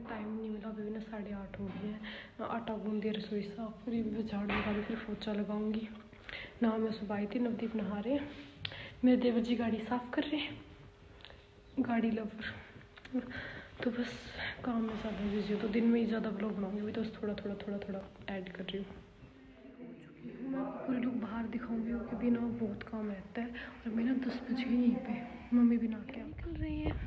Time नहीं मिला, अभी ना 8:30 हो गए हैं। आटा गूंद दिया, रसोई साफ करी, झाड़ू निकाली, फिर पोछा लगाऊंगी। ना मैं सुबह आई थी, नवदीप नहा रहे, मेरे देवर जी गाड़ी साफ कर रहे हैं, गाड़ी लवर। तो बस काम में ज़्यादा बिजी हो, तो दिन में ही ज़्यादा व्लॉग बनाऊंगी। अभी तो बस थोड़ा ऐड कर रही हूँ। मैं पूरे लोग बाहर दिखाऊंगी क्योंकि भी ना बहुत काम रहता है। और मैं ना 10 बजे यहीं पे, मम्मी भी ना के निकल रही है।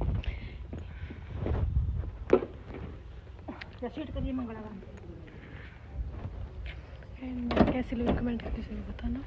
कैसी लगी कमेंट करके जरूर बताना।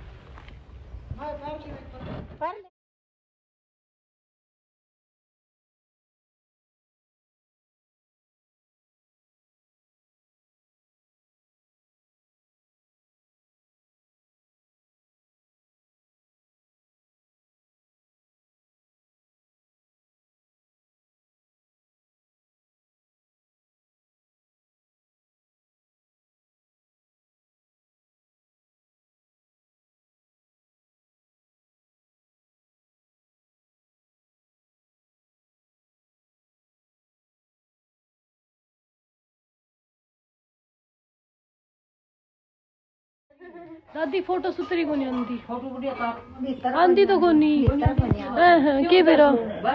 दादी फोटो सुतरी को नहीं आंदी तो कोनी के बेरा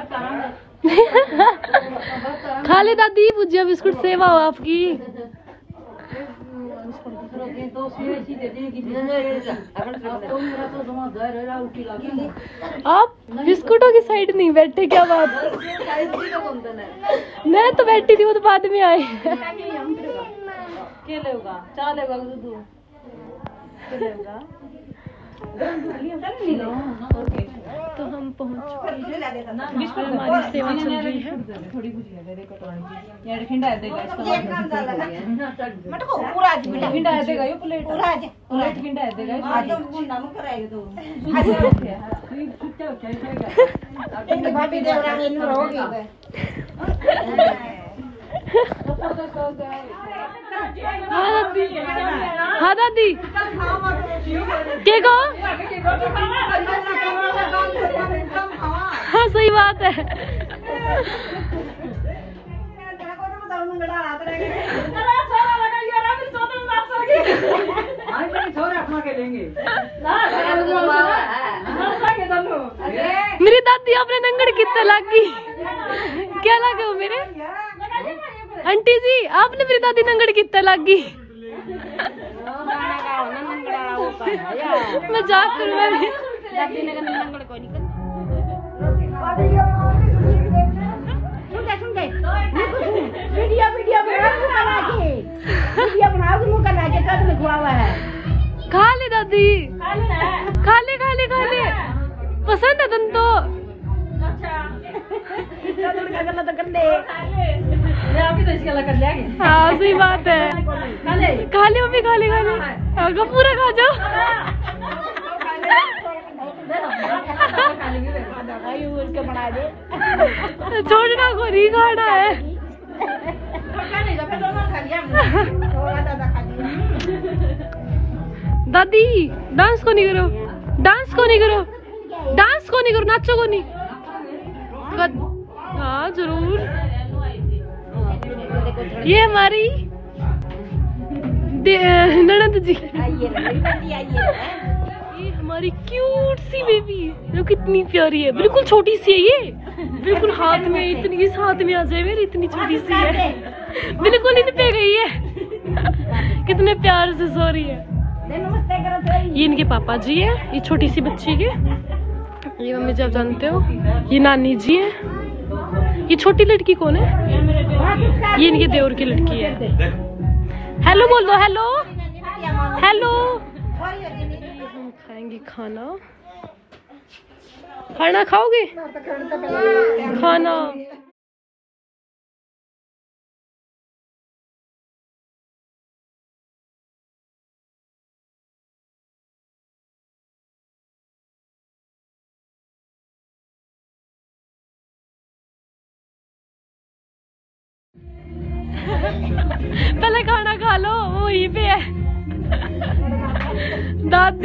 खा ले दादी, भुजिया बिस्कुट सेवा हो आपकी। आप बिस्कुटों की साइड नहीं बैठे, क्या बात? मैं तो बैठी थी, वो तो बाद में आए। तो हम पहुंच चुके हैं, हमारी सेवा चल रही है। हाँ दादी के को? हाँ सही बात है। मेरी दादी आपने नंगड़ कितना लागी, क्या लगे हो मेरे आंटी जी? आपने मेरी दादी नंगड़ कितना लागी? मजाक करूं मैं। खा ले दादी, खा ले पसंद है तुम तो। हाँ सही बात है, खा ले मम्मी, खा ले पूरा खा जाओ। छोड़ना को नहीं खाना है। दादी डांस को नहीं करो, नाचो को नहीं। हाँ जरूर, ये हमारी ननद जी, ये हमारी क्यूट सी बेबी, जो कितनी प्यारी है, बिल्कुल छोटी सी है ये, बिल्कुल हाथ में इतनी, इस हाथ में आ जाए मेरी, इतनी छोटी सी है, बिल्कुल इन पे गई है। कितने प्यार से सो रही है। ये इनके पापा जी है, ये छोटी सी बच्ची के, ये मम्मी जी आप जानते हो, ये नानी जी है। ये छोटी लड़की कौन है? ये इनके देवर की लड़की है। हेलो बोल दो, हेलो। हम खाएंगे खाना खाओगे? खाना पहले खाना खा लो, वो वहीं पे है।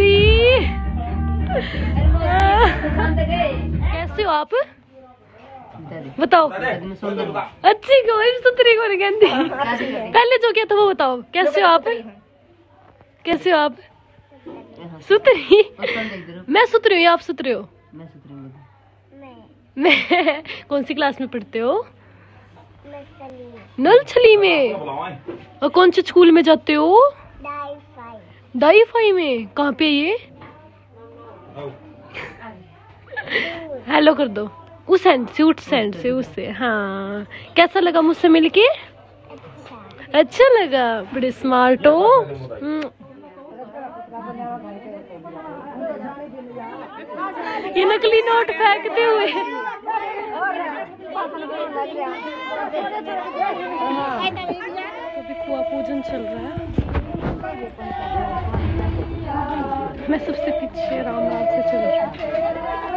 दादी कैसे हो आप? बताओ। अच्छी कोई सुतरी को नहीं कहती। पहले जो किया था वो बताओ। कैसे हो आप? कैसे हो आप? सुतरी? मैं सुतरी हूँ, आप सुतरे हो? मैं कौन सी क्लास में पढ़ते हो? नलछली में। और कौन से स्कूल में जाते हो? डाई-फाई में। कहाँ पे ये? हेलो कर दो उस हैंड से, उस हैंड से, उससे। हाँ, कैसा लगा मुझसे मिलके? अच्छा लगा। बड़े स्मार्ट हो। ये नकली नोट फेंकते हुए। अभी कुआ पूजन चल रहा है। मैं सबसे पीछे आराम से चल रही हूँ।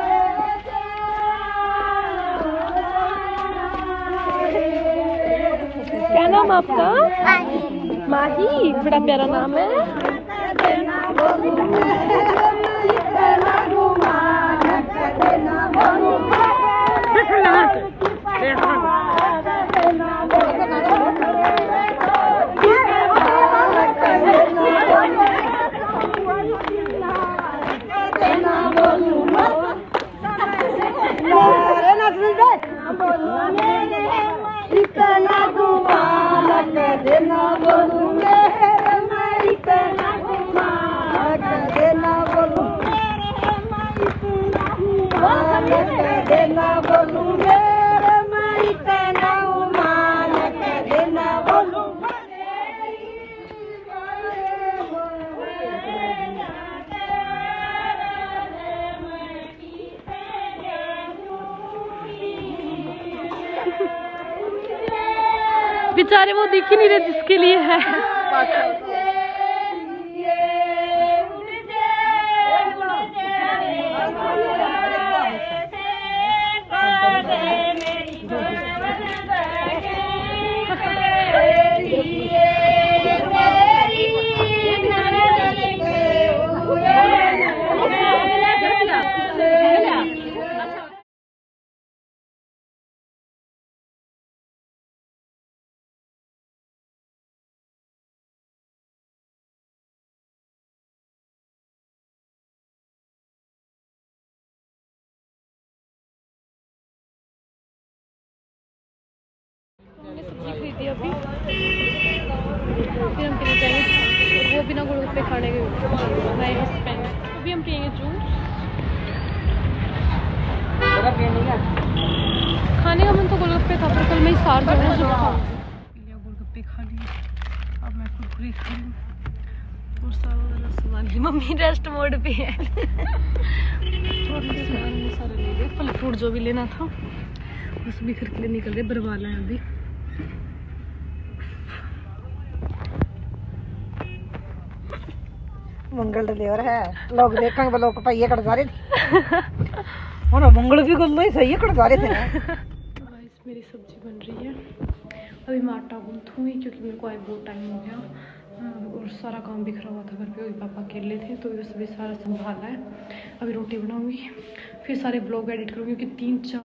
क्या नाम आपका? माही। बड़ा प्यारा नाम है। बेचारे वो दिख ही नहीं रहे जिसके लिए है। खरीदी अभी, फिर हम पीने जाएंगे। वो बिना गोलगप्पे खाने के अभी हम पियेंगे जूस। खाने का मन तो गोलगप्पे था, पर कल मैं सार गोलगप्पे खा लिए। अब मैं कुरकुरे खा लूँ और सारा सामान। मम्मी रेस्ट मोड पे है। सामान सारे ले गए, फल फ्रूट जो भी लेना था बस भी घर के लिए निकल गए। बरवाला है अभी। मंगल डिलीवर है। लोग देखेंगे लोग पहिए कट जा रहे थे। मंगल भी गल नहीं सही है, कट जा रहे थे। गाइस मेरी सब्जी बन रही है। अभी मैं आटा गूंथूंगी क्योंकि मेरे को आज बहुत टाइम हो गया और सारा काम बिखरा हुआ था घर पे। अभी पापा अकेले थे तो ये सभी सारा संभाला है। अभी रोटी बनाऊंगी, फिर सारे ब्लॉग एडिट करूंगी क्योंकि 3-4